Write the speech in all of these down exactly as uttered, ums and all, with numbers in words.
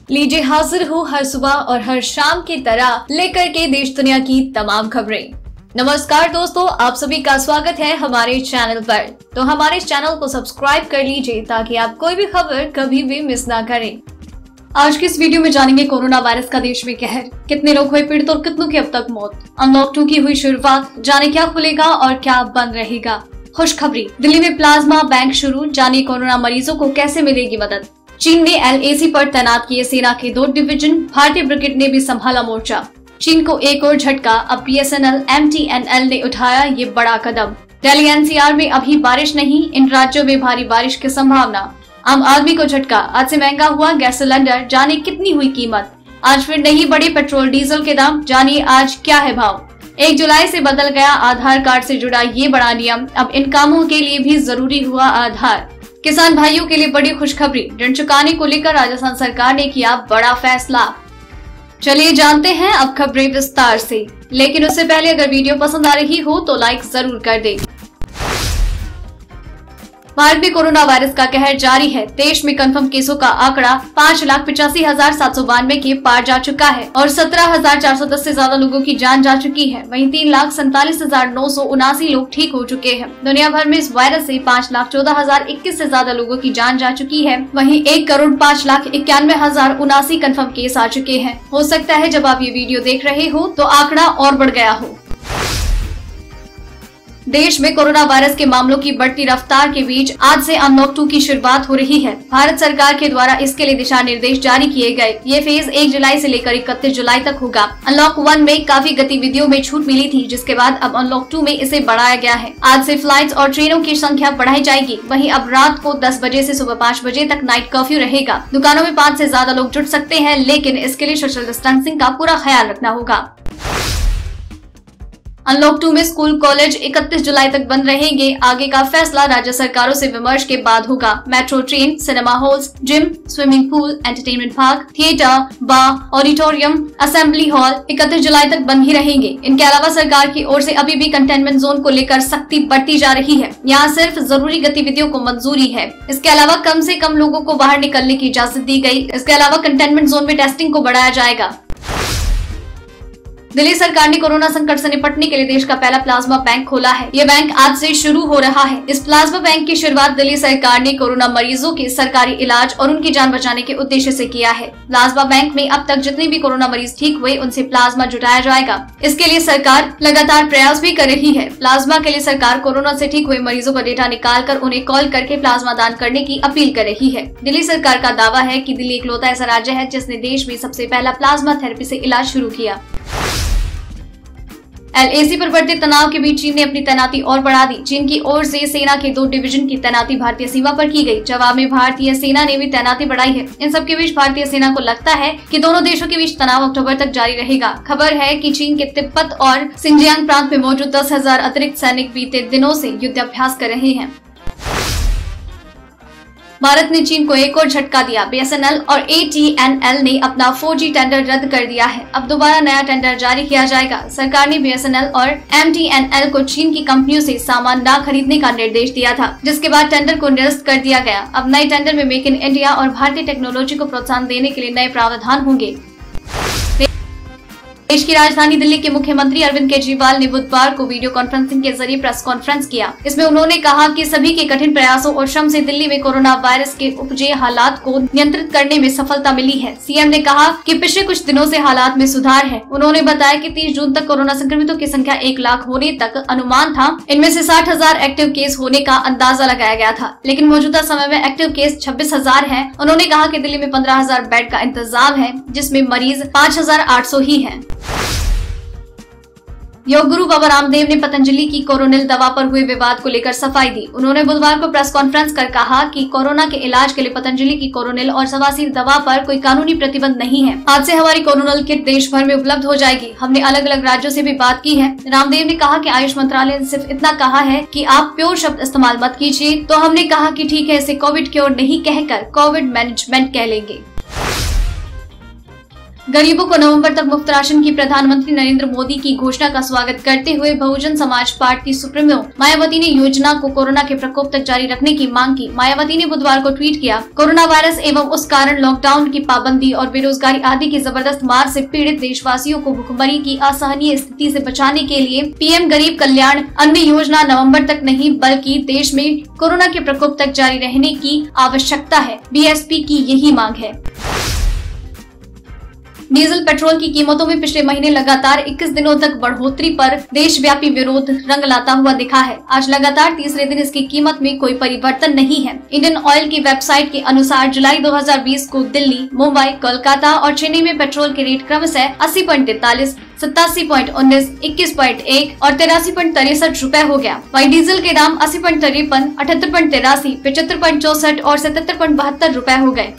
लीजिए हाजिर हो हर सुबह और हर शाम की तरह लेकर के देश दुनिया की तमाम खबरें। नमस्कार दोस्तों, आप सभी का स्वागत है हमारे चैनल पर। तो हमारे चैनल को सब्सक्राइब कर लीजिए ताकि आप कोई भी खबर कभी भी मिस ना करें। आज की इस वीडियो में जानेंगे कोरोना वायरस का देश में कहर, कितने लोग हुए पीड़ित और कितनों की अब तक मौत। अनलॉक टू की हुई शुरुआत, जाने क्या खुलेगा और क्या बंद रहेगा। खुशखबरी, दिल्ली में प्लाज्मा बैंक शुरू, जानिए कोरोना मरीजों को कैसे मिलेगी मदद। चीन ने एल ए सी पर तैनात किए सेना के दो डिवीजन, भारतीय ब्रिगेड ने भी संभाला मोर्चा। चीन को एक और झटका, अब B S N L, M T N L ने उठाया ये बड़ा कदम। दिल्ली एन सी आर में अभी बारिश नहीं, इन राज्यों में भारी बारिश की संभावना। आम आदमी को झटका, आज से महंगा हुआ गैस सिलेंडर, जाने कितनी हुई कीमत। आज फिर नहीं बढ़े पेट्रोल डीजल के दाम, जानिए आज क्या है भाव। एक जुलाई से बदल गया आधार कार्ड से जुड़ा ये बड़ा नियम, अब इन कामों के लिए भी जरूरी हुआ आधार। किसान भाइयों के लिए बड़ी खुशखबरी, ऋण चुकाने को लेकर राजस्थान सरकार ने किया बड़ा फैसला। चलिए जानते हैं अब खबरें विस्तार से, लेकिन उससे पहले अगर वीडियो पसंद आ रही हो तो लाइक जरूर कर दें। भारत में कोरोना वायरस का कहर जारी है। देश में कंफर्म केसों का आंकड़ा पाँच लाख पिचासी हजार सात सौ बानवे के पार जा चुका है और सत्रह हजार चार सौ दस से ज्यादा लोगों की जान जा चुकी है। वहीं तीन लाख सैंतालीस हजार नौ सौ उनासी लोग ठीक हो चुके हैं। दुनिया भर में इस वायरस से पाँच लाख चौदह हजार इक्कीस से ज्यादा लोगों की जान जा चुकी है। वहीं एक करोड़ पाँच लाख इक्यानवे हजार उनासी कंफर्म केस आ चुके हैं। हो सकता है जब आप ये वीडियो देख रहे हो तो आंकड़ा और बढ़ गया हो। देश में कोरोना वायरस के मामलों की बढ़ती रफ्तार के बीच आज से अनलॉक टू की शुरुआत हो रही है। भारत सरकार के द्वारा इसके लिए दिशा निर्देश जारी किए गए। ये फेज एक जुलाई से लेकर इकतीस जुलाई तक होगा। अनलॉक वन में काफी गतिविधियों में छूट मिली थी, जिसके बाद अब अनलॉक टू में इसे बढ़ाया गया है। आज से फ्लाइट्स और ट्रेनों की संख्या बढ़ाई जाएगी। वहीं अब रात को दस बजे से सुबह पाँच बजे तक नाइट कर्फ्यू रहेगा। दुकानों में पाँच से ज्यादा लोग जुट सकते हैं, लेकिन इसके लिए सोशल डिस्टेंसिंग का पूरा ख्याल रखना होगा। अनलॉक टू में स्कूल कॉलेज इकतीस जुलाई तक बंद रहेंगे। आगे का फैसला राज्य सरकारों से विमर्श के बाद होगा। Metro train, cinema halls, gym, swimming pool, entertainment park, theatre, bar, auditorium, assembly hall इकतीस जुलाई तक बंद ही रहेंगे। इनके अलावा सरकार की ओर से अभी भी कंटेनमेंट जोन को लेकर सख्ती बढ़ती जा रही है। यहाँ सिर्फ जरूरी गतिविधियों को मंजूरी है। इसके अलावा कम से कम लोगों को बाहर निकलने की इजाजत दी गई। इसके अलावा कंटेनमेंट जोन में टेस्टिंग को बढ़ाया जाएगा। दिल्ली सरकार ने कोरोना संकट से निपटने के लिए देश का पहला प्लाज्मा बैंक खोला है। ये बैंक आज से शुरू हो रहा है। इस प्लाज्मा बैंक की शुरुआत दिल्ली सरकार ने कोरोना मरीजों के सरकारी इलाज और उनकी जान बचाने के उद्देश्य से किया है। प्लाज्मा बैंक में अब तक जितने भी कोरोना मरीज ठीक हुए उनसे प्लाज्मा जुटाया जाएगा। इसके लिए सरकार लगातार प्रयास भी कर रही है। प्लाज्मा के लिए सरकार कोरोना से ठीक हुए मरीजों का डेटा निकाल कर उन्हें कॉल करके प्लाज्मा दान करने की अपील कर रही है। दिल्ली सरकार का दावा है कि दिल्ली इकलौता ऐसा राज्य है जिसने देश में सबसे पहला प्लाज्मा थेरेपी से इलाज शुरू किया। एल ए सी पर बढ़ते तनाव के बीच चीन ने अपनी तैनाती और बढ़ा दी। चीन की ओर से सेना के दो डिवीजन की तैनाती भारतीय सीमा पर की गई। जवाब में भारतीय सेना ने भी तैनाती बढ़ाई है। इन सब के बीच भारतीय सेना को लगता है कि दोनों देशों के बीच तनाव अक्टूबर तक जारी रहेगा। खबर है कि चीन के तिब्बत और सिंजियांग प्रांत में मौजूद दस हजार अतिरिक्त सैनिक बीते दिनों से युद्धाभ्यास कर रहे हैं। भारत ने चीन को एक और झटका दिया। बी एस एन एल और ए टी एन एल ने अपना फोर जी टेंडर रद्द कर दिया है। अब दोबारा नया टेंडर जारी किया जाएगा। सरकार ने बी एस एन एल और एम टी एन एल को चीन की कंपनियों से सामान न खरीदने का निर्देश दिया था, जिसके बाद टेंडर को निरस्त कर दिया गया। अब नए टेंडर में मेक इन इंडिया और भारतीय टेक्नोलॉजी को प्रोत्साहन देने के लिए नए प्रावधान होंगे। देश की राजधानी दिल्ली के मुख्यमंत्री अरविंद केजरीवाल ने बुधवार को वीडियो कॉन्फ्रेंसिंग के जरिए प्रेस कॉन्फ्रेंस किया। इसमें उन्होंने कहा कि सभी के कठिन प्रयासों और श्रम से दिल्ली में कोरोना वायरस के उपजे हालात को नियंत्रित करने में सफलता मिली है। सी एम ने कहा कि पिछले कुछ दिनों से हालात में सुधार है। उन्होंने बताया कि तीस जून तक कोरोना संक्रमितों की संख्या एक लाख होने तक अनुमान था। इनमें से साठ हजार एक्टिव केस होने का अंदाजा लगाया गया था, लेकिन मौजूदा समय में एक्टिव केस छब्बीस हजार है। उन्होंने कहा कि दिल्ली में पंद्रह हजार बेड का इंतजाम है, जिसमें मरीज पाँच हजार आठ सौ ही है। योग गुरु बाबा रामदेव ने पतंजलि की कोरोनिल दवा पर हुए विवाद को लेकर सफाई दी। उन्होंने बुधवार को प्रेस कॉन्फ्रेंस कर कहा कि कोरोना के इलाज के लिए पतंजलि की कोरोनिल और सवासीर दवा पर कोई कानूनी प्रतिबंध नहीं है। आज से हमारी कोरोनिल किट देश भर में उपलब्ध हो जाएगी। हमने अलग अलग राज्यों से भी बात की है। रामदेव ने कहा कि आयुष मंत्रालय ने सिर्फ इतना कहा है कि आप प्योर शब्द इस्तेमाल मत कीजिए, तो हमने कहा कि ठीक है, इसे कोविड क्योर नहीं कहकर कोविड मैनेजमेंट कह लेंगे। गरीबों को नवंबर तक मुफ्त राशन की प्रधानमंत्री नरेंद्र मोदी की घोषणा का स्वागत करते हुए बहुजन समाज पार्टी सुप्रीमो मायावती ने योजना को कोरोना के प्रकोप तक जारी रखने की मांग की। मायावती ने बुधवार को ट्वीट किया, कोरोना वायरस एवं उस कारण लॉकडाउन की पाबंदी और बेरोजगारी आदि की जबरदस्त मार से पीड़ित देशवासियों को भुखमरी की असहनीय स्थिति से बचाने के लिए पीएम गरीब कल्याण अन्न योजना नवम्बर तक नहीं बल्कि देश में कोरोना के प्रकोप तक जारी रहने की आवश्यकता है। बीएसपी की यही मांग है। डीजल पेट्रोल की कीमतों में पिछले महीने लगातार इक्कीस दिनों तक बढ़ोतरी पर देशव्यापी विरोध रंग लाता हुआ दिखा है। आज लगातार तीसरे दिन इसकी कीमत में कोई परिवर्तन नहीं है। इंडियन ऑयल की वेबसाइट के अनुसार जुलाई दो हज़ार बीस को दिल्ली, मुंबई, कोलकाता और चेन्नई में पेट्रोल के रेट क्रमशः अस्सी पॉइंट तैतालीस, सतासी पॉइंट उन्नीस, इक्कीस पॉइंट एक और तिरासी पॉइंट तिरसठ रूपए हो गया। वहीं डीजल के दाम अस्सी पॉइंट तिरपन, अठहत्तर पॉइंट तिरासी, पिछहत्तर पॉइंट चौसठ और सतहत्तर पॉइंट बहत्तर रूपए हो गए।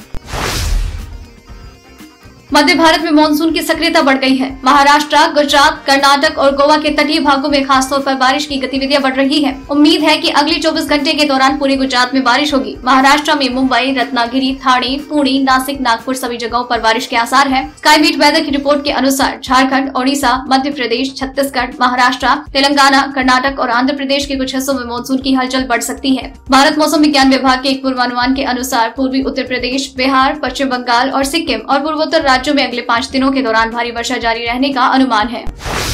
मध्य भारत में मानसून की सक्रियता बढ़ गई है। महाराष्ट्र, गुजरात, कर्नाटक और गोवा के तटीय भागों में खासतौर पर बारिश की गतिविधियां बढ़ रही है। उम्मीद है कि अगले चौबीस घंटे के दौरान पूरे गुजरात में बारिश होगी। महाराष्ट्र में मुंबई, रत्नागिरी, ठाणे, पुणे, नासिक, नागपुर सभी जगहों पर बारिश के आसार है। स्काईबीट वेदर की रिपोर्ट के अनुसार झारखंड, ओडिशा, मध्य प्रदेश, छत्तीसगढ़, महाराष्ट्र, तेलंगाना, कर्नाटक और आंध्र प्रदेश के कुछ हिस्सों में मानसून की हलचल बढ़ सकती है। भारत मौसम विज्ञान विभाग के एक पूर्वानुमान के अनुसार पूर्वी उत्तर प्रदेश, बिहार, पश्चिम बंगाल और सिक्किम और पूर्वोत्तर राज्यों में अगले पाँच दिनों के दौरान भारी वर्षा जारी रहने का अनुमान है।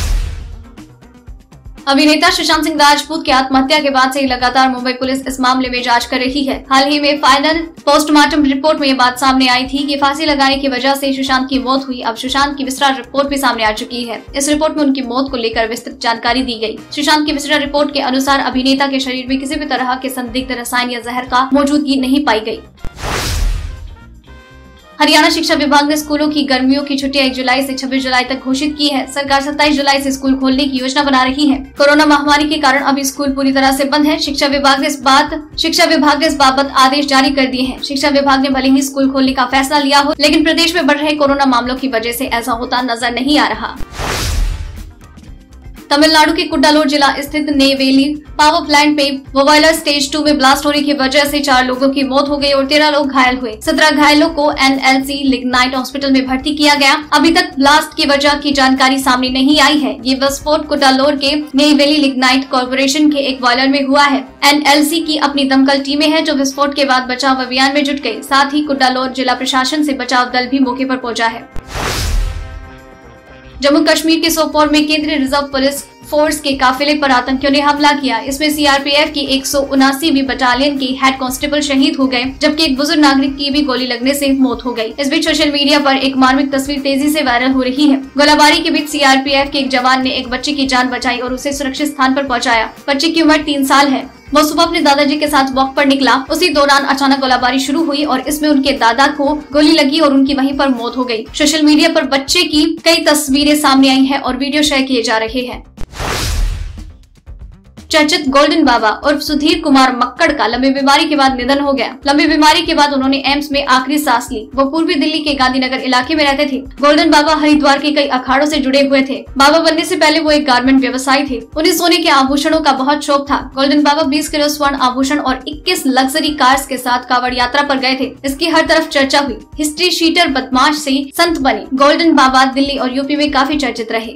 अभिनेता सुशांत सिंह राजपूत की आत्महत्या के बाद से लगातार मुंबई पुलिस इस मामले में जांच कर रही है। हाल ही में फाइनल पोस्टमार्टम रिपोर्ट में ये बात सामने आई थी कि फांसी लगाने की वजह से सुशांत की मौत हुई। अब सुशांत की विस्तृत रिपोर्ट भी सामने आ चुकी है। इस रिपोर्ट में उनकी मौत को लेकर विस्तृत जानकारी दी गई। सुशांत की विस्तृत रिपोर्ट के अनुसार अभिनेता के शरीर में किसी भी तरह के संदिग्ध रसायन या जहर का मौजूदगी नहीं पाई गई। हरियाणा शिक्षा विभाग ने स्कूलों की गर्मियों की छुट्टियां एक जुलाई से छब्बीस जुलाई तक घोषित की है। सरकार सत्ताईस जुलाई से स्कूल खोलने की योजना बना रही है। कोरोना महामारी के कारण अभी स्कूल पूरी तरह से बंद है। शिक्षा विभाग ने इस बात शिक्षा विभाग ने इस बाबत आदेश जारी कर दिए हैं। शिक्षा विभाग ने भले ही स्कूल खोलने का फैसला लिया हो, लेकिन प्रदेश में बढ़ रहे कोरोना मामलों की वजह से ऐसा होता नजर नहीं आ रहा। तमिलनाडु के कुड्डालोर जिला स्थित नेवेली पावर प्लांट पे बॉयलर स्टेज टू में ब्लास्ट होने की वजह से चार लोगों की मौत हो गई और तेरह लोग घायल हुए। सत्रह घायलों को एनएलसी लिग्नाइट हॉस्पिटल में भर्ती किया गया। अभी तक ब्लास्ट की वजह की जानकारी सामने नहीं आई है। ये विस्फोट कुड्डालोर के नेवेली लिग्नाइट कॉर्पोरेशन के एक बॉयलर में हुआ है। एनएलसी की अपनी दमकल टीमें हैं जो विस्फोट के बाद बचाव अभियान में जुट गयी। साथ ही कुड्डालोर जिला प्रशासन से बचाव दल भी मौके पर पहुंचा है। जम्मू कश्मीर के सोपोर में केंद्रीय रिजर्व पुलिस फोर्स के काफिले पर आतंकियों ने हमला किया। इसमें सीआरपीएफ की एक सौ उनासीवीं बटालियन के हेड कांस्टेबल शहीद हो गए, जबकि एक बुजुर्ग नागरिक की भी गोली लगने से मौत हो गई। इस बीच सोशल मीडिया पर एक मार्मिक तस्वीर तेजी से वायरल हो रही है। गोलाबारी के बीच सीआरपीएफ के एक जवान ने एक बच्चे की जान बचाई और उसे सुरक्षित स्थान पर पहुंचाया। बच्चे की उम्र तीन साल है। वो सुबह अपने दादाजी के साथ वॉक पर निकला। उसी दौरान अचानक गोलाबारी शुरू हुई और इसमें उनके दादा को गोली लगी और उनकी वहीं पर मौत हो गई। सोशल मीडिया पर बच्चे की कई तस्वीरें सामने आई हैं और वीडियो शेयर किए जा रहे हैं। चर्चित गोल्डन बाबा उर्फ सुधीर कुमार मक्कड़ का लंबी बीमारी के बाद निधन हो गया। लंबी बीमारी के बाद उन्होंने एम्स में आखिरी सांस ली। वो पूर्वी दिल्ली के गांधीनगर इलाके में रहते थे। गोल्डन बाबा हरिद्वार के कई अखाड़ों से जुड़े हुए थे। बाबा बनने से पहले वो एक गारमेंट व्यवसायी थे। उन्हें सोने के आभूषणों का बहुत शौक था। गोल्डन बाबा बीस किलो स्वर्ण आभूषण और इक्कीस लग्जरी कार्स के साथ कांवड़ यात्रा पर गए थे। इसकी हर तरफ चर्चा हुई। हिस्ट्री शीटर बदमाश से संत बने। गोल्डन बाबा दिल्ली और यूपी में काफी चर्चित रहे।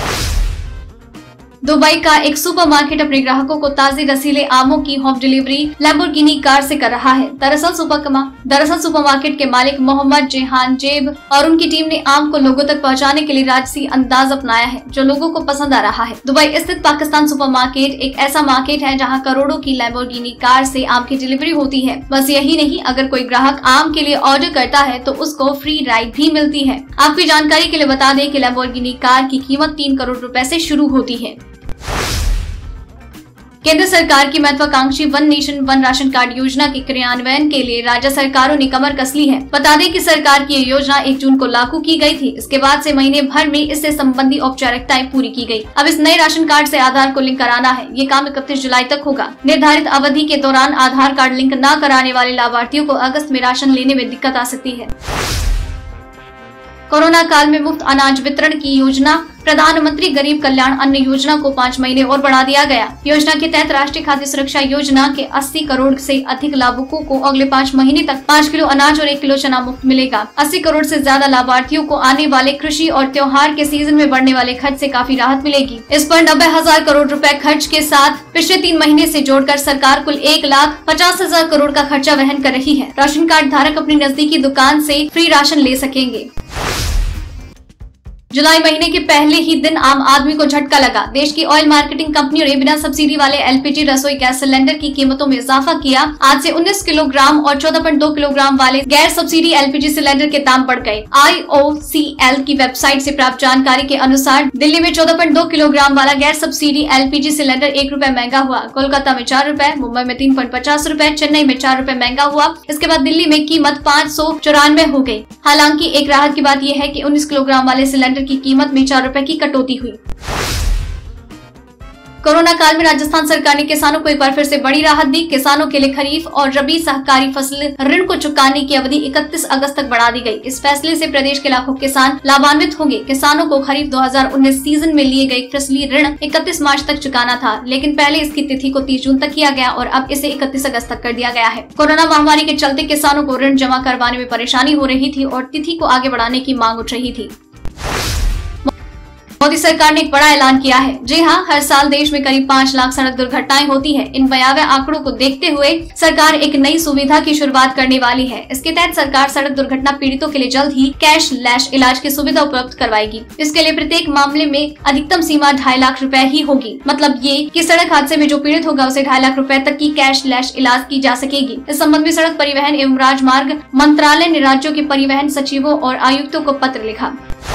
दुबई का एक सुपरमार्केट अपने ग्राहकों को ताजे रसीले आमों की होम डिलीवरी लैम्बोर्गिनी कार से कर रहा है। दरअसल सुपर दरअसल सुपरमार्केट के मालिक मोहम्मद जेहान जेब और उनकी टीम ने आम को लोगों तक पहुंचाने के लिए राजसी अंदाज अपनाया है, जो लोगों को पसंद आ रहा है। दुबई स्थित पाकिस्तान सुपरमार्केट एक ऐसा मार्केट है जहां करोड़ों की लैम्बोर्गिनी कार से आम की डिलीवरी होती है। बस यही नहीं, अगर कोई ग्राहक आम के लिए ऑर्डर करता है तो उसको फ्री राइड भी मिलती है। आपकी जानकारी के लिए बता दें कि लैम्बोर्गिनी कार की कीमत तीन करोड़ रुपए से शुरू होती है। केंद्र सरकार की महत्वाकांक्षी one nation one ration card योजना के क्रियान्वयन के लिए राज्य सरकारों ने कमर कस ली है। बता दें कि सरकार की ये योजना एक जून को लागू की गई थी। इसके बाद से महीने भर में इससे संबंधी औपचारिकताएं पूरी की गई। अब इस नए राशन कार्ड से आधार को लिंक कराना है। ये काम इकतीस जुलाई तक होगा। निर्धारित अवधि के दौरान आधार कार्ड लिंक न कराने वाले लाभार्थियों को अगस्त में राशन लेने में दिक्कत आ सकती है। कोरोना काल में मुफ्त अनाज वितरण की योजना प्रधानमंत्री गरीब कल्याण अन्न योजना को पाँच महीने और बढ़ा दिया गया। योजना के तहत राष्ट्रीय खाद्य सुरक्षा योजना के अस्सी करोड़ से अधिक लाभुकों को अगले पाँच महीने तक पाँच किलो अनाज और एक किलो चना मुफ्त मिलेगा। अस्सी करोड़ से ज्यादा लाभार्थियों को आने वाले कृषि और त्योहार के सीजन में बढ़ने वाले खर्च से काफी राहत मिलेगी। इस पर नब्बे हजार करोड़ रुपए खर्च के साथ पिछले तीन महीने से जोड़कर सरकार कुल एक लाख पचास हजार करोड़ का खर्चा वहन कर रही है। राशन कार्ड धारक अपनी नजदीकी दुकान से फ्री राशन ले सकेंगे। जुलाई महीने के पहले ही दिन आम आदमी को झटका लगा। देश की ऑयल मार्केटिंग कंपनियों ने बिना सब्सिडी वाले एलपीजी रसोई गैस सिलेंडर की कीमतों में इजाफा किया। आज से उन्नीस किलोग्राम और चौदह पॉइंट दो किलोग्राम वाले गैर सब्सिडी एलपीजी सिलेंडर के दाम बढ़ गए। आई ओ सी एल की वेबसाइट से प्राप्त जानकारी के अनुसार दिल्ली में चौदह पॉइंट दो किलोग्राम वाला गैर सब्सिडी एलपीजी सिलेंडर एक रूपए महंगा हुआ। कोलकाता में चार रूपए, मुंबई में तीन पॉइंट पचास रूपए, चेन्नई में चार रूपए महंगा हुआ। इसके बाद दिल्ली में कीमत पाँच सौ चौरानवे हो गयी। हालांकि एक राहत की बात यह है कि उन्नीस किलोग्राम वाले सिलेंडर की कीमत में चार रुपए की कटौती हुई। कोरोना काल में राजस्थान सरकार ने किसानों को एक बार फिर से बड़ी राहत दी। किसानों के लिए खरीफ और रबी सहकारी फसल ऋण को चुकाने की अवधि इकतीस अगस्त तक बढ़ा दी गई। इस फैसले से प्रदेश के लाखों किसान लाभान्वित होंगे। किसानों को खरीफ दो हज़ार उन्नीस सीजन में लिए गए फसली ऋण इकतीस मार्च तक चुकाना था, लेकिन पहले इसकी तिथि को तीस जून तक किया गया और अब इसे इकतीस अगस्त तक कर दिया गया है। कोरोना महामारी के चलते किसानों को ऋण जमा करवाने में परेशानी हो रही थी और तिथि को आगे बढ़ाने की मांग उठ रही थी। मोदी सरकार ने एक बड़ा ऐलान किया है। जी हां, हर साल देश में करीब पाँच लाख सड़क दुर्घटनाएं होती है। इन भयावह आंकड़ों को देखते हुए सरकार एक नई सुविधा की शुरुआत करने वाली है। इसके तहत सरकार सड़क दुर्घटना पीड़ितों के लिए जल्द ही कैश लैश इलाज की सुविधा उपलब्ध करवाएगी। इसके लिए प्रत्येक मामले में अधिकतम सीमा ढाई लाख रुपए ही होगी। मतलब ये कि सड़क हादसे में जो पीड़ित होगा उसे ढाई लाख रुपए तक की कैश लैश इलाज की जा सकेगी। इस संबंध में सड़क परिवहन एवं राजमार्ग मंत्रालय ने राज्यों के परिवहन सचिवों और आयुक्तों को पत्र लिखा।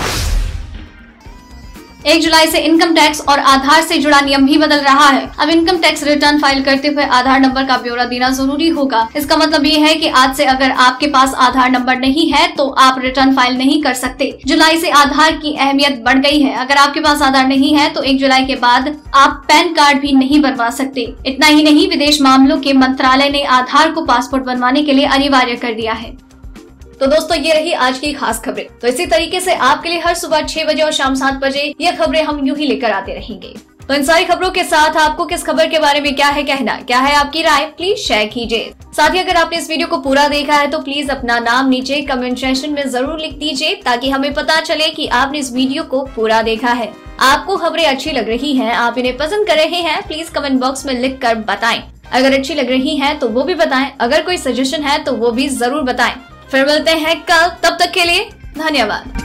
एक जुलाई से इनकम टैक्स और आधार से जुड़ा नियम भी बदल रहा है। अब इनकम टैक्स रिटर्न फाइल करते हुए आधार नंबर का ब्यौरा देना जरूरी होगा। इसका मतलब ये है कि आज से अगर आपके पास आधार नंबर नहीं है तो आप रिटर्न फाइल नहीं कर सकते। जुलाई से आधार की अहमियत बढ़ गई है। अगर आपके पास आधार नहीं है तो एक जुलाई के बाद आप पैन कार्ड भी नहीं बनवा सकते। इतना ही नहीं, विदेश मामलों के मंत्रालय ने आधार को पासपोर्ट बनवाने के लिए अनिवार्य कर दिया है। तो दोस्तों, ये रही आज की खास खबरें। तो इसी तरीके से आपके लिए हर सुबह छह बजे और शाम सात बजे ये खबरें हम यूं ही लेकर आते रहेंगे। तो इन सारी खबरों के साथ आपको किस खबर के बारे में क्या है कहना, क्या है आपकी राय, प्लीज शेयर कीजिए। साथ ही अगर आपने इस वीडियो को पूरा देखा है तो प्लीज अपना नाम नीचे कमेंट सेक्शन में जरूर लिख दीजिए, ताकि हमें पता चले कि आपने इस वीडियो को पूरा देखा है। आपको खबरें अच्छी लग रही हैं, आप इन्हें पसंद कर रहे हैं, प्लीज कमेंट बॉक्स में लिख कर बताएं। अगर अच्छी लग रही है तो वो भी बताएं, अगर कोई सजेशन है तो वो भी जरूर बताएं। फिर मिलते हैं कल, तब तक के लिए धन्यवाद।